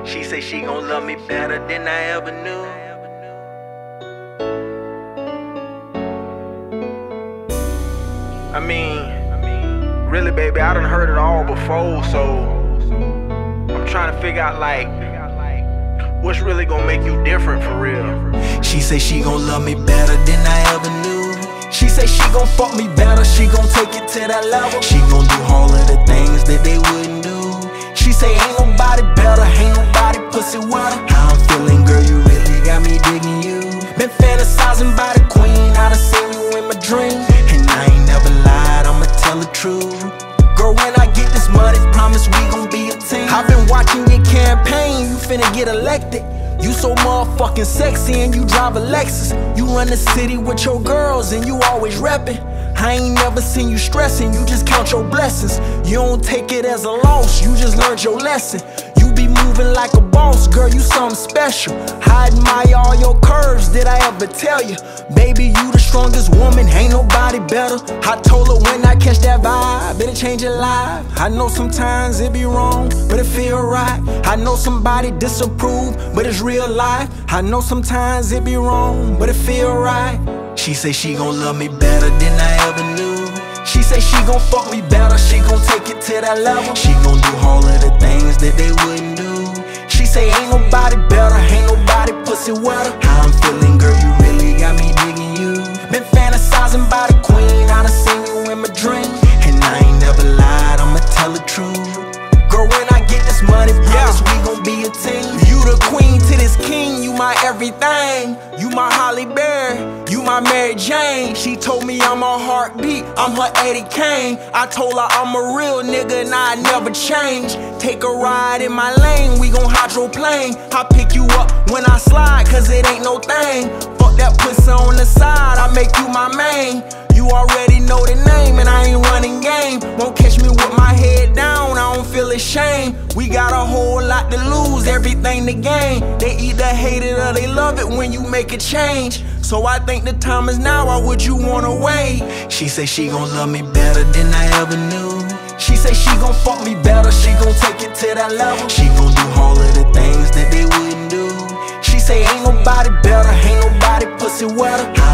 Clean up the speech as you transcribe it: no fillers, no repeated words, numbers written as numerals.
She say she gon' love me better than I ever knew. I mean, really, baby, I done heard it all before, so I'm trying to figure out, like, what's really gonna make you different for real. She say she gon' love me better than I ever knew. She say she gon' fuck me better, she gon' take it to that level. She gon' do all of the things that they wouldn't do. She say ain't nobody better, ain't nobody pussy wetter. How I'm feeling, girl, you really got me digging you. Been fantasizing about the queen, I done seen you in my dreams. And I ain't never lied, I'ma tell the truth. Girl, when I get this money, promise we gon' be a team. I've been watching your campaign, you finna get elected. You so motherfucking sexy and you drive a Lexus. You run the city with your girls and you always reppin'. I ain't never seen you stressing, you just count your blessings. You don't take it as a loss, you just learned your lesson. You be moving like a boss, girl, you something special. I admire all your curves, did I ever tell you? Baby, you the strongest woman, ain't nobody better. I told her when I catch that vibe, it'll change your life. I know sometimes it be wrong, but it feel right. I know somebody disapprove, but it's real life. I know sometimes it be wrong, but it feel right. She say she gon' love me better than I ever knew. She say she gon' fuck me better, she gon' take it to that level. She gon' do all of the things that they wouldn't do. She say ain't nobody better, ain't nobody pussy wetter. How I'm feeling, girl, you really got me digging you. Been fantasizing about the queen, I done seen you in my dreams. And I ain't never lied, I'ma tell the truth. Girl, when I get this money, promise we gon' be a team. You the queen to this king, you my everything. You my Holly Berry, you my Mary Jane. She told me I'm her heartbeat, I'm her Eddie Kane. I told her I'm a real nigga and I never change. Take a ride in my lane, we gon' hydroplane. I pick you up when I slide, cause it ain't no thing. Fuck that pussy on the side, I make you my main. You already know the name and I ain't running game. Won't catch me with my head down, I don't feel ashamed. We got a whole lot to lose, everything to gain. They either hate it or they love it when you make a change. So I think the time is now, why would you wanna wait? She say she gon' love me better than I ever knew. She say she gon' fuck me better, she gon' take it to that level. She gon' do all of the things that they wouldn't do. She say ain't nobody better, ain't nobody pussy wetter.